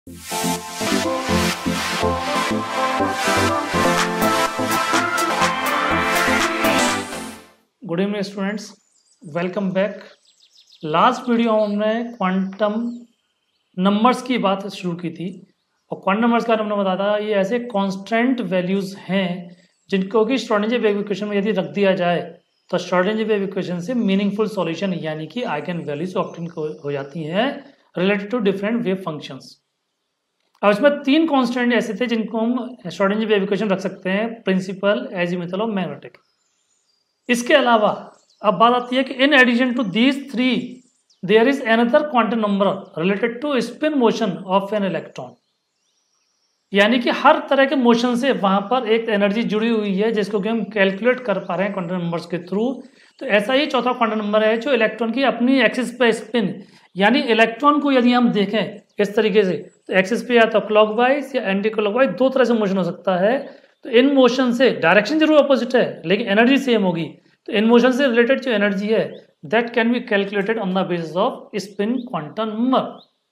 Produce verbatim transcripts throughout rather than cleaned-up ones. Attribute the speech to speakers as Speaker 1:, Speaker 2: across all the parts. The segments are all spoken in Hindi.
Speaker 1: Good evening students, welcome back. Last video हमने क्वांटम नंबर्स की बात शुरू की थी और क्वांटम नंबर्स का हमने बताया था ये ऐसे कांस्टेंट वैल्यूज हैं जिनको कि श्रोडिंगर वेव इक्वेशन में यदि रख दिया जाए तो श्रोडिंगर वेव इक्वेशन से मीनिंगफुल सॉल्यूशन यानी कि आइगन वैल्यूज ऑब्टेन हो जाती हैं related to different wave functions. अब इसमें तीन कांस्टेंट ऐसे थे जिनको हम श्रोडिंगर वेव इक्वेशन रख सकते हैं, प्रिंसिपल, एजीमुथल और मैग्नेटिक। इसके अलावा अब बात आती है कि in addition to these three there is another quantum number related to spin motion of an electron, यानी कि हर तरह के मोशन से वहां पर एक एनर्जी जुड़ी हुई है जिसको कि हम कैलकुलेट कर पा रहे हैं क्वांटम नंबर्स के थ्रू। तो ऐसा ही चौथा क्वांटम नंबर है जो इलेक्ट्रॉन की अपनी एक्सिस पे स्पिन, यानी इलेक्ट्रॉन को यदि हम देखें इस तरीके से तो एक्सिस पे या तो क्लॉकवाइज या एंटी क्लॉकवाइज दो तरह से मोशन हो सकता है। तो इन मोशन से डायरेक्शन जरूर अपोजिट है लेकिन एनर्जी सेम होगी। तो इन मोशन से रिलेटेड जो एनर्जी है that can be calculated on the basis of spin quantum number.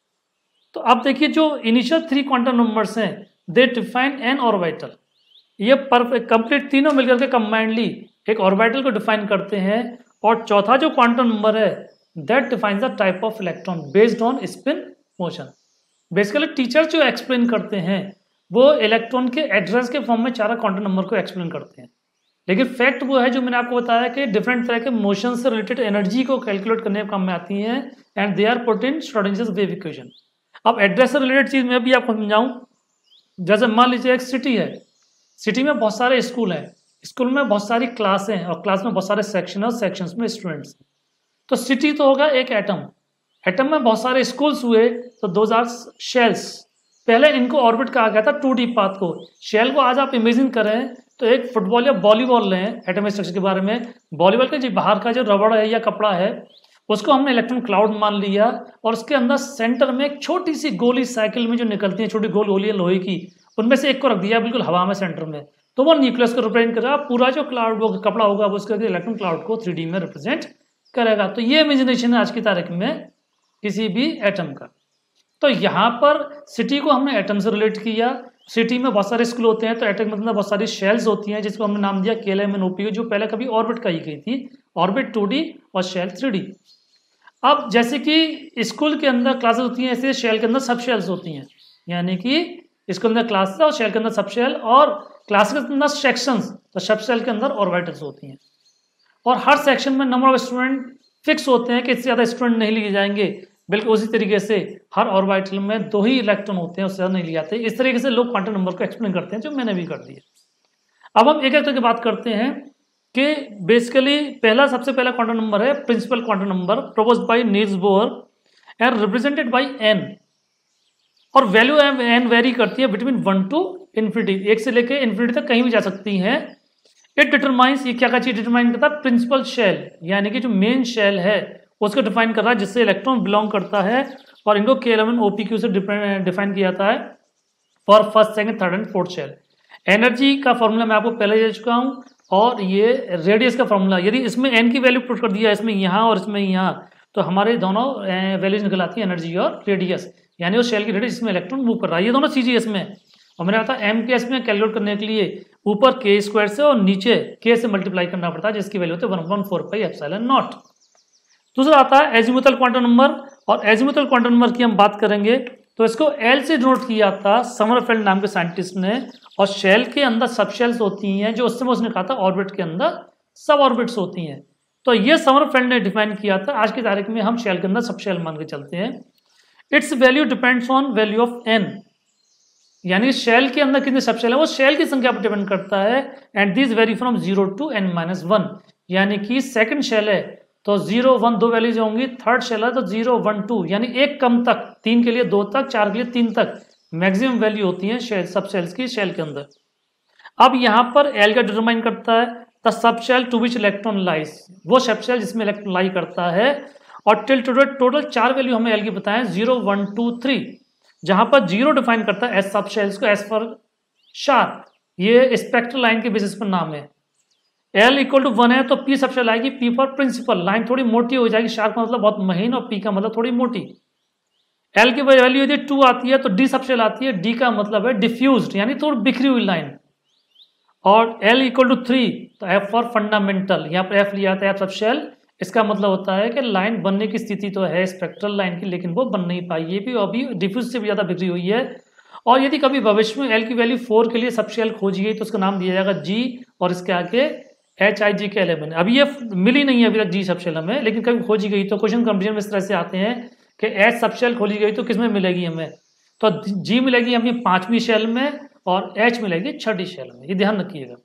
Speaker 1: तो अब देखिए जो इनिशियल थ्री क्वांटम नंबर्स हैं दे डिफाइन एन ऑर्बिटल। ये परफेक्ट कंप्लीट तीनों मिलकर के कंबाइंडली एक ऑर्बिटल को डिफाइन करते हैं। और चौथा जो क्वांटम नंबर है that defines the type of electron based on spin motion. Basically teacher जो एक्सप्लेन करते हैं वो इलेक्ट्रॉन के एड्रेस के फॉर्म में चार क्वांटम नंबर को एक्सप्लेन करते हैं, लेकिन फैक्ट वो है जो मैंने आपको बताया कि डिफरेंट तरह के मोशन से रिलेटेड एनर्जी को कैलकुलेट करने के काम में आती हैं and they are put in Schrodinger wave equation. अब एड्रेस से रिलेटेड चीज मैं भी आपको समझाऊं। जैसे मान लीजिए एक सिटी है, सिटी में बहुत सारे स्कूल हैं, स्कूल में बहुत सारी क्लास हैं और क्लास में बहुत सारे सेक्शन और सेक्शंस में स्टूडेंट्स। तो सिटी तो होगा एक एटम, एटम में बहुत सारे स्कूल्स हुए तो दो आर शेल्स। पहले इनको ऑर्बिट कहा गया था टू डी पाथ को। शेल को आज आप इमेजिन करें तो एक फुटबॉल या वॉलीबॉल लें, एटम स्ट्रक्चर के बारे में। वॉलीबॉल के जो बाहर का जो रबड़ है या कपड़ा है उसको हमने इलेक्ट्रॉन क्लाउड मान लिया और उसके अंदर सेंटर में एक छोटी सी गोली साइकिल में जो निकलती है, छोटी गोल गोली है लोहे की, उनमें से एक को रख दिया बिल्कुल हवा में सेंटर में, तो वो न्यूक्लियस को रिप्रेजेंट करेगा। पूरा जो क्लाउड वो कपड़ा होगा वो उसके इलेक्ट्रॉन क्लाउड को थ्री डी में रिप्रेजेंट करेगा। तो ये इमेजिनेशन है आज की तारीख में किसी भी एटम का। तो यहाँ पर सिटी को हमने एटम से रिलेट किया। सिटी में बहुत सारे स्कूल होते हैं तो एटम में मतलब बहुत सारी शेल्स होती हैं जिसको हमने नाम दिया K L M N O P, जो पहले कभी ऑर्बिट कही गई थी, ऑर्बिट टू डी और शेल थ्री डी। अब जैसे कि स्कूल के अंदर क्लासेस होती हैं ऐसे शेल के अंदर सब शेल्स होती हैं, यानी कि स्कूल के अंदर क्लासेस और शेल के अंदर सब शेल, और क्लास के अंदर सेक्शंस तो सब शेल के अंदर ऑर्बिटल्स होती हैं। और हर सेक्शन में नंबर ऑफ स्टूडेंट फिक्स होते हैं कि इससे ज़्यादा स्टूडेंट नहीं लिए जाएंगे। बिल्कुल उसी तरीके से हर ऑर्बिटल में दो ही इलेक्ट्रॉन होते हैं, उससे ज़्यादा नहीं लिए जाते। इस तरीके से लोग क्वांटम नंबर को एक्सप्लेन करते हैं, जो मैंने भी कर दिया। अब हम एक एक करके बात करते हैं कि बेसिकली पहला सबसे पहला क्वांटम नंबर है principal quantum number proposed by Niels Bohr and represented by N. और वैल्यू एन वेरी करती है बिटवीन वन टू इन्फिनिटी, एक से लेके इन्फिनिटी तक कहीं भी जा सकती हैं। इट डिटरमाइंस, ये क्या क्या चीज डिटरमाइन करता है? प्रिंसिपल शेल, यानी कि जो मेन शेल है उसको डिफाइन कर रहा है जिससे इलेक्ट्रॉन बिलोंग करता है। और इनको K L M N O P Q से डिफाइन किया जाता है for first, second, third and fourth shell. Energy का फॉर्मूला मैं आपको पहले दे चुका हूं और ये रेडियस का फॉर्मूला, यदि इसमें एन की वैल्यू पुट कर दिया इसमें यहाँ और इसमें यहाँ, तो हमारे दोनों वैल्यूज निकल आती है एनर्जी और रेडियस, यानी वो शेल की रेडियस जिसमें इलेक्ट्रॉन मूव कर रहा है। ये दोनों चीजें इसमें, और मैंने बताया एम के एस में कैलकुलेट करने के लिए ऊपर के स्क्वायर से और नीचे के से मल्टीप्लाई करना पड़ता है जिसकी वैल्यू होती है one point four pi epsilon naught. दूसरा आता है एजीमुथल क्वांटम नंबर, और एजीमुथल क्वांटम नंबर की हम बात करेंगे तो इसको एल से डिनोट किया था समरफेल्ड नाम के साइंटिस्ट ने। और शेल के अंदर सब शेल्स होती हैं जो उससे उसने कहा था ऑर्बिट के अंदर सब ऑर्बिट्स होती हैं। तो ये समरफेल्ड ने डिफाइन किया था। आज की तारीख में हम शेल के अंदर सब शेल मान के चलते हैं। Its value depends on value of N, यानी शेल के अंदर कितने सब शेल है वो शेल की संख्या पर डिपेंड करता है। And this vary from zero to N minus one, यानी कि सेकंड शेल है तो जीरो वन दो वैल्यूज होंगी, थर्ड शेल है तो जीरो वन टू, यानी एक कम तक, तीन के लिए दो तक, चार के लिए तीन तक मैक्सिमम वैल्यू होती है शेल सब शेल्स की शेल के अंदर। अब यहाँ पर एल का डिटरमाइन करता है the sub shell to which electron lies, वो सब शेल जिसमें इलेक्ट्रॉन लाई करता है। और टिल टुडे टोटल चार वैल्यू हमें एल की बताएं, जीरो वन टू थ्री, जहां पर जीरो डिफाइन करता है एस सब शेल्स को एस फॉर शार्प, ये स्पेक्ट्रल लाइन के बेसिस पर नाम है। एल इक्वल टू वन है तो पी सबसे आएगी, पी फॉर प्रिंसिपल, लाइन थोड़ी मोटी हो जाएगी, शार्प का मतलब बहुत महीन और पी का मतलब थोड़ी मोटी। एल की वैल्यू यदि टू आती है तो डी सबशेल आती है, डी का मतलब है डिफ्यूज्ड यानी थोड़ी बिखरी हुई लाइन, और एल इक्वल टू थ्री तो एफ फॉर फंडामेंटल, यहाँ पर एफ लिया था एफ सबशेल, इसका मतलब होता है कि लाइन बनने की स्थिति तो है स्पेक्ट्रल लाइन की, लेकिन वो बन नहीं पाई, ये भी अभी डिफ्यूज से भी ज्यादा बिखरी हुई है। और यदि कभी भविष्य में एल की वैल्यू फोर के लिए सबशेल खोजी गई तो उसका नाम दिया जाएगा जी, और इसके आगे एच आई जी के इलेवन। अभी ये मिली नहीं है अभी तक जी सबशेल हमें, लेकिन कभी खोजी गई तो क्वेश्चन कंपटीशन में इस तरह से आते हैं कि एच सबशेल खोजी गई तो किसमें मिलेगी हमें, तो जी मिलेगी हमें पांचवी शेल में और एच मिलेगी छठी शेल में, ये ध्यान रखिएगा।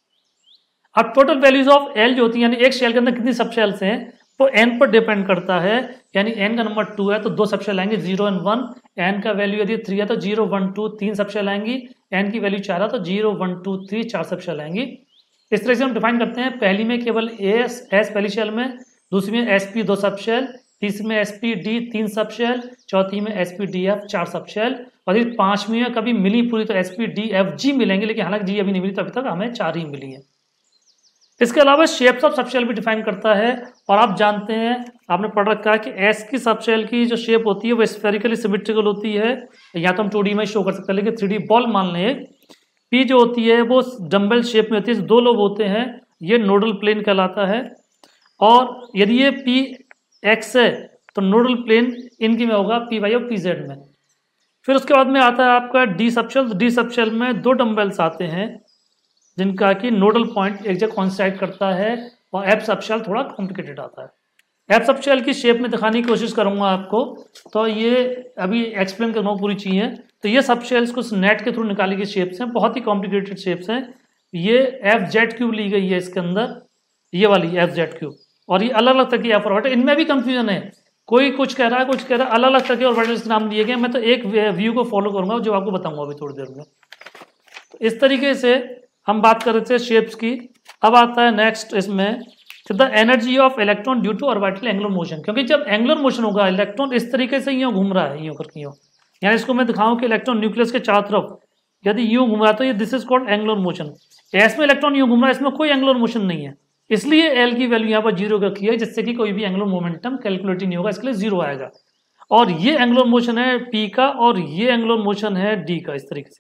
Speaker 1: अब टोटल वैल्यूज ऑफ एल जो होती है यानी एक शेल के अंदर कितनी सबशेल्स हैं तो एन पर डिपेंड करता है, यानी एन का नंबर टू है तो दो सबशेल आएंगे जीरो एंड वन, एन का वैल्यू यदि थ्री है तो जीरो वन टू तीन सबशेल आएंगी, एन की वैल्यू चार है तो जीरो वन टू थ्री चार सबशेल आएंगी। इस तरह से हम डिफाइन करते हैं, पहली में केवल एस एस पहली शेल में, दूसरी में एस पी दो सबशेल, तीसरी में एस पी डी तीन सबशेल, चौथी में एस पी डी एफ चार सबशेल, और यदि पांचवी में कभी मिली पूरी तो S P D F G मिलेंगे, लेकिन हालांकि जी अभी नहीं मिली तो अभी तक हमें चार ही मिली है। इसके अलावा शेप्स ऑफ सबशेल भी डिफाइन करता है, और आप जानते हैं आपने पढ़ रखा है कि एस की सबशेल की जो शेप होती है वो स्फेरिकली सिमेट्रिकल होती है, या तो हम टू डी में शो कर सकते हैं, लेकिन थ्री डी बॉल मान लें। पी जो होती है वो डम्बल शेप में होती है, दो लोब होते हैं, ये नोडल प्लेन कहलाता है, और यदि ये पी एक्स है तो नोडल प्लेन इनकी में होगा पी वाई और पी जेड में। फिर उसके बाद में आता है आपका डी सबशेल, डी सबशेल में दो डम्बल्स आते हैं जिनका कि नोडल पॉइंट एक जगह कॉन्साइड करता है, और एफ सबशेल थोड़ा कॉम्प्लिकेटेड आता है। एफ सबशेल की शेप में दिखाने की कोशिश करूंगा आपको, तो ये अभी एक्सप्लेन करना पूरी चीज़ है। तो ये सबशेल्स कुछ नेट के थ्रू निकाली गई शेप्स हैं, बहुत ही कॉम्प्लिकेटेड शेप्स हैं। ये एफ जेड क्यूब ली गई है इसके अंदर, ये वाली एफ जेड क्यूब, और ये अलग अलग तरह की एफ ऑर्बिटल, इनमें भी कंफ्यूजन है, कोई कुछ कह रहा है कुछ कह रहा है, अलग अलग तरह के ऑर्बिटल्स के नाम दिए गए। मैं तो एक व्यू को फॉलो करूंगा जो आपको बताऊंगा अभी थोड़ी देर में। तो इस तरीके से हम बात कर रहे थे शेप्स की। अब आता है नेक्स्ट इसमें the energy of electron due to orbital angular motion, क्योंकि जब एंगुलर मोशन होगा इलेक्ट्रॉन इस तरीके से यूँ घूम रहा है, यूँ करके यूँ, यानी इसको मैं दिखाऊं कि इलेक्ट्रॉन न्यूक्लियस के चारों तरफ यदि यूँ घूम रहा है तो ये this is called angular motion. S में इलेक्ट्रॉन यूँ घूम रहा है, इसमें कोई एंगुलर मोशन नहीं है, इसलिए एल की वैल्यू यहाँ पर जीरो रखी है, जिससे कि कोई भी एंगुलर मोमेंटम कैलकुलेट नहीं होगा, इसके लिए जीरो आएगा। और ये एंगुलर मोशन है पी का, और ये एंगुलर मोशन है डी का, इस तरीके से।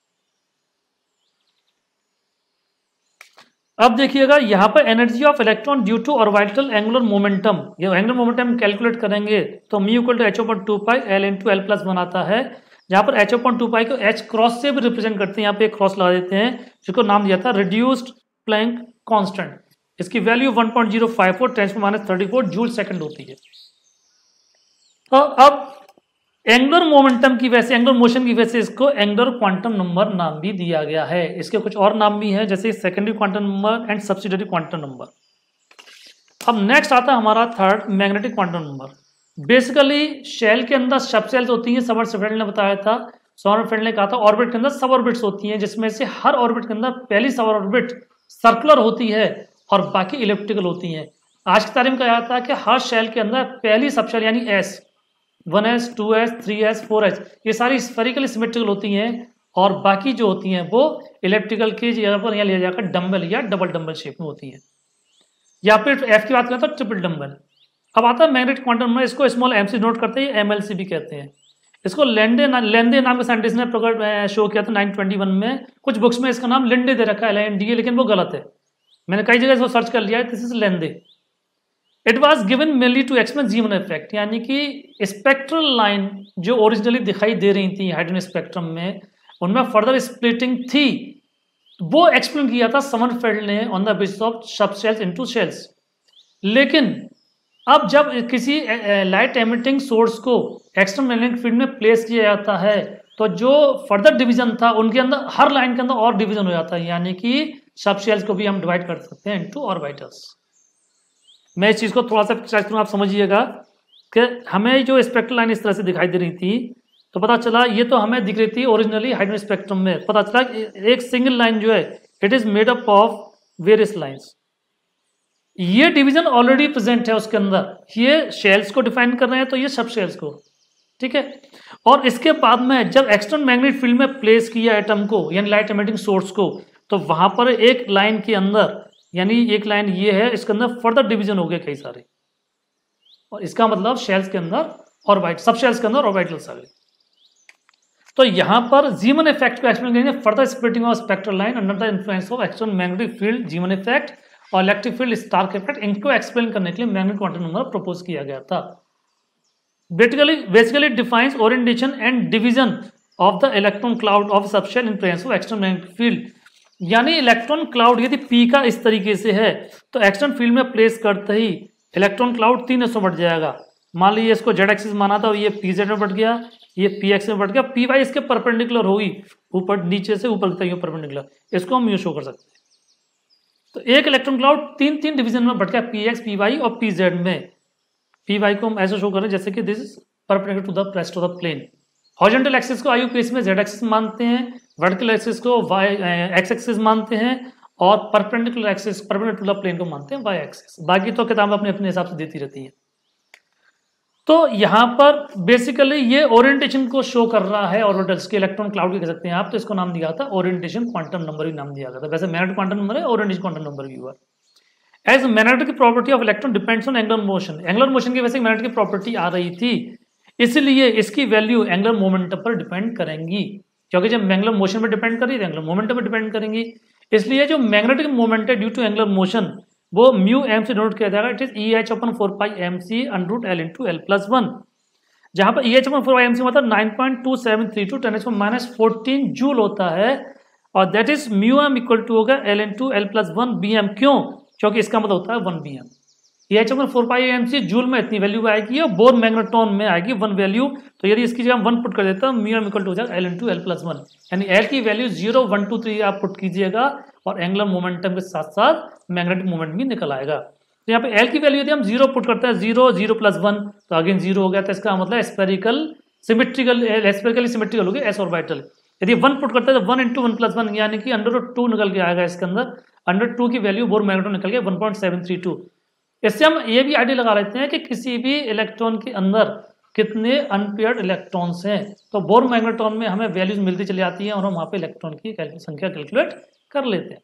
Speaker 1: अब देखिएगा यहाँ पर energy of electron due to orbital angular momentum, ये एंगुलर मोमेंटम कैलकुलेट करेंगे तो mu equal to H upon two pi L into L plus बनाता है, जहाँ पर एच ओपन टू पाई को एच क्रॉस से भी रिप्रेजेंट करते हैं, यहाँ पे एक क्रॉस लगा देते हैं जिसको नाम दिया था रिड्यूस्ड प्लैंक कांस्टेंट। इसकी value one point zero five four ten minus thirty four joule second होती है। तो अब एंगुलर मोमेंटम की वजह से, एंगुलर मोशन की वजह से इसको एंगुलर क्वांटम नंबर नाम भी दिया गया है। इसके कुछ और नाम भी हैं, जैसे secondary quantum number and subsidiary quantum number. अब नेक्स्ट आता है हमारा third magnetic quantum number. Basically shell के अंदर सबशेल्स होती हैं, समरफेल्ड ने बताया था, समरफेल्ड ने कहा था ऑर्बिट के अंदर सब ऑर्बिट्स होती हैं, जिसमें से हर ऑर्बिट के अंदर पहली सब ऑर्बिट सर्कुलर होती है और बाकी इलिप्टिकल होती हैं। आज की तारीख में कहा जाता है कि हर शेल के अंदर पहली सबशेल यानी S, one S, two S, three S, four S, ये सारी स्फेरिकली सिमेट्रिकल होती हैं, और बाकी जो होती हैं वो इलेक्ट्रिकल की जगह पर यहाँ लिया जाकर डम्बल या डबल डम्बल शेप में होती हैं। या फिर एफ की बात करें तो ट्रिपल डम्बल। अब आता है मैग्नेटिक क्वांटम नंबर, इसको स्मॉल एम सी नोट करते हैं, एम एल सी भी कहते हैं। इसको लेंडे ना, लेंडे नाम के साइंटिस्ट ने प्रकट शो किया था नाइनटीन ट्वेंटी वन में। कुछ बुक्स में इसका नाम लिंडे दे रखा है, एल एन डी ए, लेकिन वो गलत है, मैंने कई जगह इसको सर्च कर लिया है, this is Lande. It was given mainly to explain Zeeman effect, यानी कि स्पेक्ट्रल लाइन जो ओरिजिनली दिखाई दे रही थी हाइड्रोजन स्पेक्ट्रम में, उनमें फर्दर स्प्लिटिंग थी, वो एक्सप्लेन किया था समरफेल्ड ने on the basis of subshells into shells. लेकिन अब जब किसी लाइट एमिटिंग सोर्स को एक्सटर्नल मैग्नेटिक फील्ड में प्लेस किया जाता है तो जो फर्दर डिवीजन था उनके अंदर हर लाइन के अंदर और डिवीजन हो जाता है, यानी कि सबशेल्स को भी हम डिवाइड कर सकते हैं इनटू ऑर्बिटल्स। मैं इस चीज को थोड़ा सा एक्सरसाइज करूँ, आप समझिएगा कि हमें जो स्पेक्ट्रल लाइन इस तरह से दिखाई दे रही थी, तो पता चला ये तो हमें दिख रही थी ओरिजिनली हाइड्रोजन स्पेक्ट्रम में, पता चला एक सिंगल लाइन जो है it is made up of various lines. ये डिवीजन ऑलरेडी प्रेजेंट है उसके अंदर, ये शेल्स को डिफाइन कर रहे हैं तो ये सब शेल्स को, ठीक है। और इसके बाद में जब एक्सटर्नल मैग्नेटिक फील्ड में प्लेस किया एटम को यानी लाइट एमिटिंग सोर्स को, तो वहां पर एक लाइन के अंदर, यानी एक लाइन ये है, इसके अंदर फर्दर डिवीजन हो गए कई सारे, और इसका मतलब शेल्स के अंदर ऑर्बिट सबशेल्स के अंदर ऑर्बिटल्स आ गए। तो यहां पर जीमन इफेक्ट को एक्सप्लेन करेंगे, further splitting of spectral line under the influence of external magnetic field, Zeeman effect और इलेक्ट्रिक फील्ड स्टार्क इफेक्ट, इनको एक्सप्लेन करने के लिए मैग्नेटिक क्वांटम नंबर प्रपोज किया गया था। Basically basically defines orientation and division of the electron cloud of subshell in presence of external magnetic field. यानी इलेक्ट्रॉन क्लाउड यदि पी का इस तरीके से है तो एक्सटर्नल फील्ड में प्लेस करते ही इलेक्ट्रॉन क्लाउड तीन हिस्सों बढ़ जाएगा। मान लीजिए इसको जेड एक्सिस माना था, ये पी जेड में बढ़ गया, ये पी एक्स में बढ़ गया, पी वाई इसके परपेंडिकुलर होगी, ऊपर नीचे से ऊपर तक परपेंडिकुलर, इसको हम यू शो कर सकते हैं। तो एक इलेक्ट्रॉन क्लाउड तीन तीन डिवीजन में बढ़ गया, पी एक्स, पी वाई और पी जेड में। पी वाई को हम ऐसे शो करें जैसे कि this is perpendicular to the rest of the plane. Horizontal axis को आईयूपीएस में जेड एक्सिस मानते हैं, वर्टिकल एक्सिस को वाई एक्स एक्सिस मानते हैं और perpendicular axis perpendicular to the plane को मानते हैं वाई एक्सिस। बाकी तो किताब अपने अपने हिसाब से देती रहती है। तो यहाँ पर बेसिकली ये ओरिएंटेशन को शो कर रहा है ऑर्बिटल्स के, इलेक्ट्रॉन क्लाउड के कह सकते हैं आप। तो इसको नाम दिया था ओरिएंटेशन क्वांटम नंबर भी नाम दिया गया था। वैसे मैग्नेटिक क्वांटम नंबर है, ओरिएंटेशन क्वांटम नंबर भी हुआ। As magnetic property of electron depends on angular motion, angular motion की वजह से मैग्नेटिक की प्रॉपर्टी आ रही थी, इसलिए इसकी वैल्यू एंगुलर मोमेंटम पर डिपेंड करेंगी। क्योंकि जब एंगुलर मोशन पर डिपेंड करी तो एंगुलर मोमेंटम पर डिपेंड करेंगी, इसलिए जो मैग्नेटिक मोमेंट है ड्यू टू एंगुलर मोशन वो म्यू एम से डिनोट किया जाएगा। It is E H upon four pi M C under root L into L plus one, जहां पर E H upon four pi M C मतलब nine point two seven three two ten minus fourteen joule होता है, और that is mu M equal to होगा L into L plus one B M. क्यों? क्योंकि इसका मतलब होता है one B M. E H upon four pi M C joule में इतनी वैल्यू आएगी और बोर मैग्नेट्रॉन में आएगी वन वैल्यू। तो यदि इसकी जगह वन पुट कर देता हूं, म्यू एम इक्वल टू हो जाएगा L into L plus one, यानी एल की value zero one two three आप पुट कीजिएगा और एंगुलर मोमेंटम के साथ साथ मैग्नेटिक मोमेंट भी निकल आएगा। तो यहाँ पे एल की वैल्यू यदि हम जीरो पुट करते हैं, जीरो जीरो प्लस वन तो अगेन जीरो हो गया, तो इसका मतलब स्पेरिकल सिमेट्रिकल स्पेरिकली सिमेट्रिकल हो गया एस ऑर्बिटल। यदि वन पुट करते हैं तो one into one plus one यानी कि अंडर रूट टू निकल के आएगा इसके अंदर, अंडर टू की वैल्यू बोर मैग्नेट्रॉन निकल गया one point seven three two. इससे हम ये भी आइडिया लगा लेते हैं कि किसी भी इलेक्ट्रॉन के अंदर कितने अनपेयर्ड इलेक्ट्रॉन्स हैं। तो बोर मैग्नेट्रॉन में हमें वैल्यूज मिलती चली जाती हैं और हम वहाँ पे इलेक्ट्रॉन की संख्या कैलकुलेट कर लेते हैं।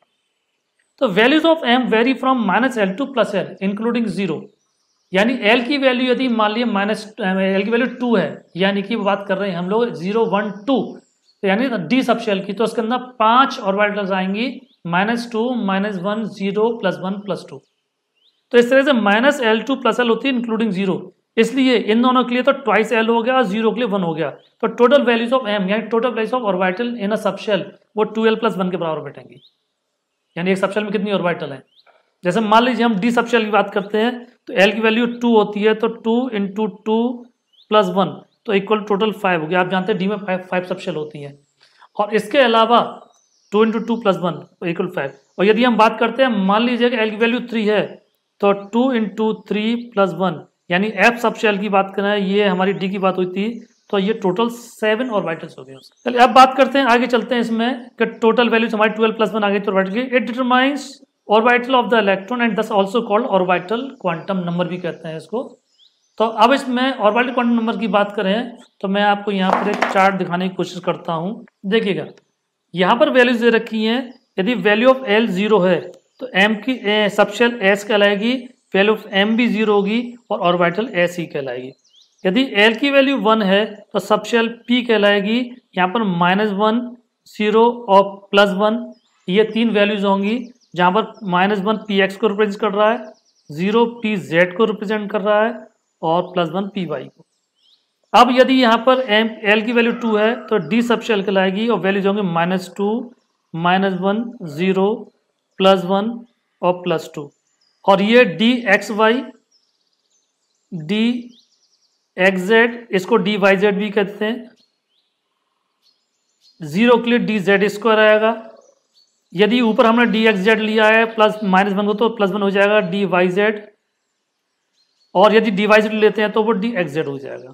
Speaker 1: तो values of M vary from minus L to plus L including zero, यानी एल की वैल्यू यदि मान लिया माइनस एल की वैल्यू टू है, यानी कि बात कर रहे हैं हम लोग जीरो वन टू, तो यानी डी सब शेल की, तो उसके अंदर पांच ऑर्बिटल्स आएंगी, minus two minus one zero plus one plus two. तो इस तरह से minus L to plus L होती है इंक्लूडिंग जीरो, इसलिए इन दोनों के लिए तो ट्वाइस एल हो गया और जीरो के लिए वन हो गया। तो टोटल वैल्यूज ऑफ एम यानी total values of orbital in a subshell वो टू एल प्लस वन के बराबर बैठेंगी। यानी एक सबशेल में कितनी ऑर्बिटल है, जैसे मान लीजिए हम डी सबशेल की बात करते हैं तो एल की वैल्यू टू होती है, तो two into two plus one तो इक्वल टोटल फाइव हो गया। आप जानते हैं डी में फाइव फाइव सबशेल होती हैं, और इसके अलावा two into two plus one तो इक्वल फाइव। और यदि हम बात करते हैं मान लीजिए कि एल की वैल्यू थ्री है तो two into three plus one, यानी एफ सबशेल की बात करें, ये हमारी डी की बात हुई थी, तो ये टोटल सेवन ऑर्बिटल्स हो गए। चलिए अब बात करते हैं, आगे चलते हैं इसमें कि टोटल वैल्यूज हमारी ट्वेल्व प्लस वन आ गई तो ऑर्बिटल की। It determines orbital of the electron and this also called orbital quantum number भी कहते हैं इसको। तो अब इसमें ऑर्बिटल क्वांटम नंबर की बात करें तो मैं आपको यहाँ पर एक चार्ट दिखाने की कोशिश करता हूँ। देखिएगा यहाँ पर वैल्यूज दे रखी हैं, यदि वैल्यू ऑफ एल जीरो है तो एम की सबशेल एस कहलाएगी, वैल्यू ऑफ एम भी जीरो होगी और ऑर्बिटल एस ही कहलाएगी। यदि एल की वैल्यू वन है तो सबशेल पी कहलाएगी, यहाँ पर माइनस वन जीरो और प्लस वन ये तीन वैल्यूज होंगी, जहाँ पर माइनस वन पी एक्स को रिप्रेजेंट कर रहा है, जीरो पी जेड को रिप्रेजेंट कर रहा है और प्लस वन पी वाई को। अब यदि यहाँ पर एम एल की वैल्यू टू है तो डी सबशेल कहलाएगी और वैल्यूज होंगे minus two minus one zero plus one और प्लस टू। और ये D X Y D X Z, इसको डी वाई जेड भी कहते हैं। जीरो के लिए डी जेड स्क्वायर आएगा, यदि ऊपर हमने डी एक्स जेड लिया है प्लस माइनस वन को तो प्लस वन हो जाएगा डी वाई जेड, और यदि डी वाई जेड लेते हैं तो वो डी एक्स जेड हो जाएगा।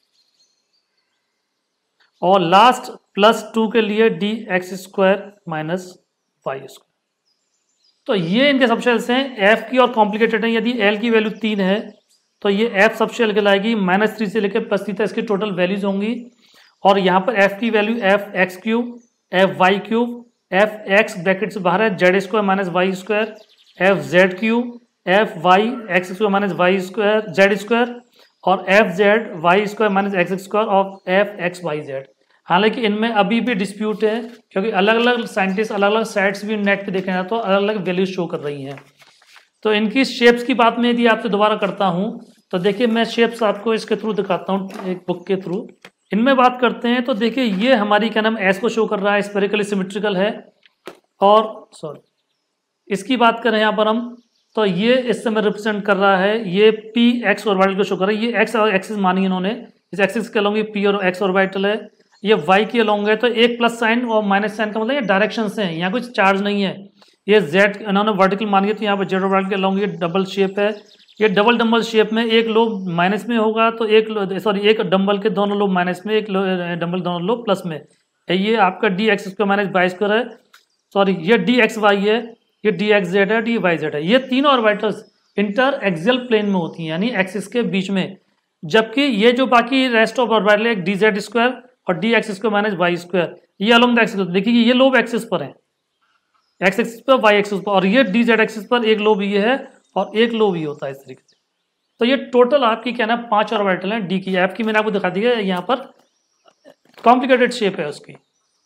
Speaker 1: और लास्ट प्लस टू के लिए D X square minus Y square. तो ये इनके सबशेल्स हैं, एफ की और कॉम्प्लिकेटेड है। यदि एल की वैल्यू तीन है तो ये एफ सबशेल कहलाएगी, माइनस थ्री से लेकर प्लस थ्री तक इसकी टोटल वैल्यूज होंगी। और यहाँ पर एफ की value F X cube, F Y cube, F X bracket से बाहर है Z square minus Y square, F Z cube, F Y X square minus Y square Z square, और F Z Y square minus X square of F X Y Z. हालांकि इनमें अभी भी डिस्प्यूट है, क्योंकि अलग अलग साइंटिस्ट अलग अलग साइट्स भी नेट पे देखे जाए तो अलग अलग वैल्यूज शो कर रही हैं। तो इनकी शेप्स की बात में यदि आपसे दोबारा करता हूं तो देखिए मैं शेप्स आपको इसके थ्रू दिखाता हूं, एक बुक के थ्रू। इनमें बात करते हैं तो देखिए ये हमारी क्या नाम एस को शो कर रहा है, स्फेरिकली सिमेट्रिकल है। और सॉरी इसकी बात करें यहाँ पर हम तो ये इस समय रिप्रेजेंट कर रहा है, ये पी एक्स ऑर्बिटल को शो कर रहा है। ये एक्स और एक्सिस मानी इन्होंने, इस एक्सिस के अलॉन्ग ये पी और एक्स ऑर्बिटल है, ये वाई के अलॉन्ग है। तो एक प्लस साइन और माइनस साइन का मतलब ये डायरेक्शन से है, यहाँ कुछ चार्ज नहीं है। ये जेड इन्होंने वर्टिकल मानी है तो यहाँ पर जेड ऑर्बिटल के अलॉन्ग ये डबल शेप है। ये डबल डम्बल शेप में एक लोब माइनस में होगा तो एक सॉरी एक डम्बल के दोनों लोब माइनस में, एक डम्बल दोनों लोब प्लस में। ये आपका D X square minus Y square है, सॉरी ये डी एक्स वाई है, ये डी एक्स जेड है, डी वाई जेड है। ये तीनों ऑर्बिटल्स इंटर एक्सियल प्लेन में होती हैं, यानी एक्सिस के बीच में। जबकि ये जो बाकी रेस्ट ऑफ ऑर्बिटल है डी जेड स्क्वायर और D X square minus Y square, ये अलोंग द एक्सिस। देखिए ये लोब एक्सिस पर है, एक्स एक्सिस पर, वाई एक्सिस पर, और ये डी जेड एक्सिस पर एक लोब ये है और एक लोब ये होता है इस तरीके से। तो ये टोटल आपकी क्या ना पांच ऑर्बिटल है डी की। एफ की मैंने आपको दिखा दी है, यहाँ पर कॉम्प्लिकेटेड शेप है उसकी।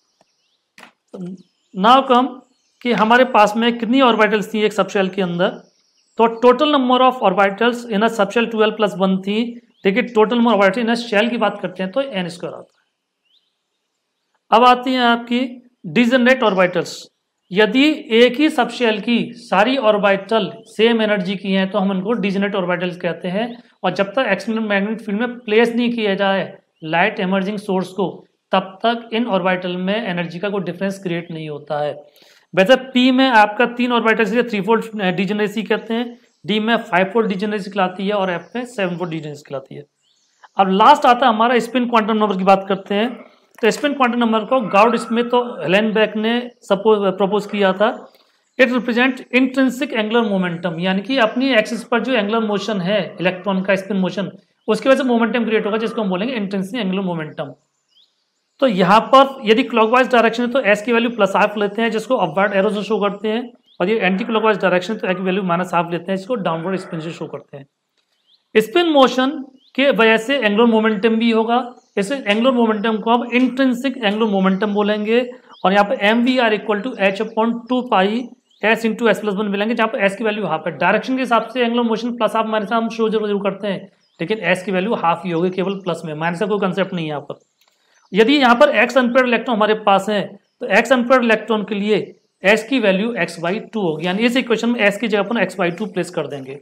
Speaker 1: नाउ कम कि हमारे पास में कितनी ऑर्बिटल्स थी एक सबशेल के अंदर। तो total number of orbitals in a subshell twelve plus one थी। देखिए total number orbitals in a shell की बात करते हैं तो एन स्क्वायर आता है। अब आती हैं आपकी डिजनरेट ऑर्बिटल्स। यदि एक ही सबशेल की सारी ऑर्बिटल सेम एनर्जी की हैं तो हम उनको डिजनरेट ऑर्बिटल्स कहते हैं। और जब तक एक्सटर्नल मैग्नेटिक फील्ड में प्लेस नहीं किया जाए लाइट एमर्जिंग सोर्स को, तब तक इन ऑर्बिटल में एनर्जी का कोई डिफरेंस क्रिएट नहीं होता है। वैसे पी में आपका तीन ऑर्बिटल थ्री फोल्ड डिजनरेसी कहते हैं, डी में फाइव फोल्ड डिजनरेसी कहलाती है और एफ में सेवन फोल्ड डिजनरेसी कहलाती है। अब लास्ट आता है हमारा स्पिन क्वांटम नंबर की बात करते हैं। तो स्पिन क्वांटम नंबर को गाउड स्मिथ और हेलेनबेक ने सपोज प्रपोज किया था। It represent intrinsic angular momentum, यानी कि अपनी एक्सिस पर जो एंगुलर मोशन है इलेक्ट्रॉन का स्पिन मोशन, उसकी वजह से मोमेंटम क्रिएट होगा, जिसको हम बोलेंगे इंट्रिंसिक एंगुलर मोमेंटम। तो यहाँ पर यदि क्लॉकवाइज डायरेक्शन है तो एस की वैल्यू प्लस हाफ लेते हैं, जिसको अपवर्ड एरो से शो करते हैं। और ये एंटी क्लॉकवाइज डायरेक्शन तो ए की वैल्यू माइनस हाफ लेते हैं, जिसको डाउनवर्ड स्पिन से शो करते हैं। स्पिन मोशन के वजह से एंगुलर मोमेंटम भी होगा। इसे एंगुलर मोमेंटम को हम इंट्रिंसिक एंगुलर मोमेंटम बोलेंगे। और यहाँ पर M V R equal to H upon two pi S into S plus one मिलेंगे, जहाँ पर एस की वैल्यू हाफ है। डायरेक्शन के हिसाब से angular motion plus half minus हम शो जरूर जरूर करते हैं, लेकिन एस की वैल्यू हाफ ही होगी, केवल प्लस में, माइनस का कोई कंसेप्ट नहीं है यहाँ पर। यदि यहाँ पर एक्स अनपेयर्ड इलेक्ट्रॉन हमारे पास है तो एक्स अनपेयर्ड इलेक्ट्रॉन के लिए एस की वैल्यू एक्स बाई टू होगी, यानी इस इक्वेशन में एस की जगह पर एक्स बाई टू प्लेस कर देंगे।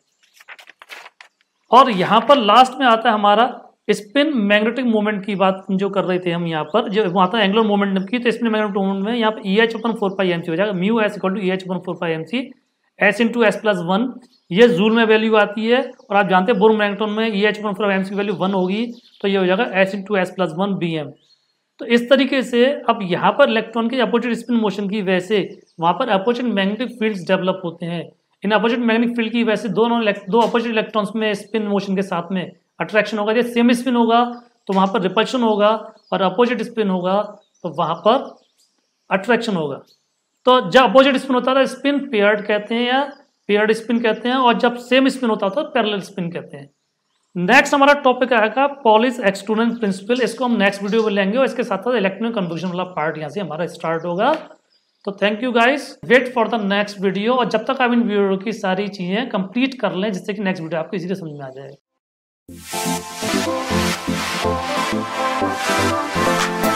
Speaker 1: और यहाँ पर लास्ट में आता है हमारा स्पिन मैग्नेटिक मोमेंट की बात जो कर रहे थे हम, यहाँ पर जो आता है एंगुलर मोमेंटम की। तो स्पिन मैग्नेटिक मोमेंट में यहाँ पर E H upon four pi M C हो जाएगा, mu S equal to E H upon four pi M C S into S plus one. ये जूल में वैल्यू आती है और आप जानते हैं बोर मैग्नेट्रॉन में E H upon four M C value one होगी, तो ये हो जाएगा S into S plus one B M. तो इस तरीके से अब यहाँ पर इलेक्ट्रॉन के अपोजिट स्पिन मोशन की वजह से वहाँ पर अपोजिट मैग्नेटिक फील्ड्स डेवलप होते हैं। इन अपोजिट मैग्नेटिक फील्ड की वजह से दोनों दो अपोजिट इलेक्ट्रॉन्स में स्पिन मोशन के साथ में अट्रैक्शन होगा। जैसे सेम स्पिन होगा तो वहाँ पर रिपल्शन होगा, और अपोजिट स्पिन होगा तो वहाँ पर अट्रैक्शन होगा। तो जब अपोजिट स्पिन होता है स्पिन पेयर्ड कहते हैं या पेयर्ड स्पिन कहते हैं, और जब सेम स्पिन होता है तो पैरेलल स्पिन कहते हैं। नेक्स्ट हमारा टॉपिक आएगा पॉलिस एक्सटर्नल प्रिंसिपल, इसको हम नेक्स्ट वीडियो में लेंगे, और इसके साथ साथ इलेक्ट्रॉनिक कन्वर्जन वाला पार्ट यहाँ से हमारा स्टार्ट होगा। तो thank you guys, wait for the next video. और जब तक आप इन वीडियो की सारी चीजें कंप्लीट कर लें, जिससे कि नेक्स्ट वीडियो आपको इजीली समझ में आ जाए।